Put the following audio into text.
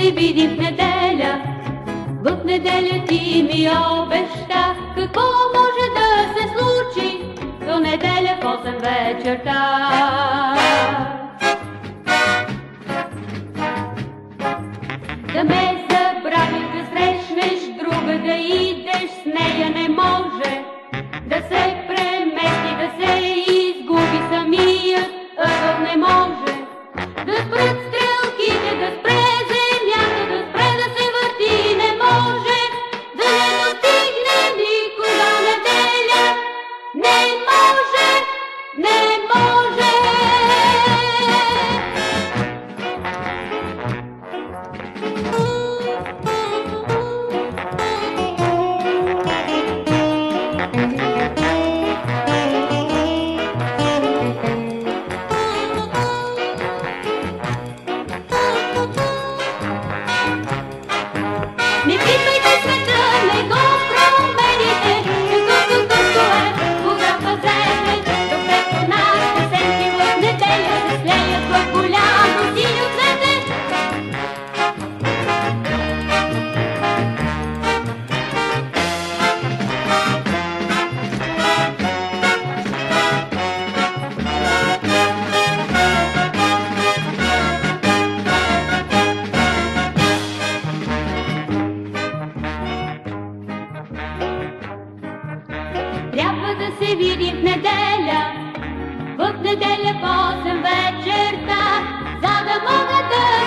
се видим в неделя. В неделя ти ми обеща какво може да се случи до неделя в 8 вечерта. Да ме забравиш, да срещнеш друга, да идеш с нея не може, да се премести, да се изгуби самият ъгъл не може, да спрат стрелките, да спре земята, да спре да се върти не може, да не достигне никога неделя, не може, не може. Не питайте света, не го промените, каквото е, кога пазете, докато нашите сенки в неделя се слеят в голямо синьо цвете. Трябва да се видим в неделя в 8 вечерта, за да мога да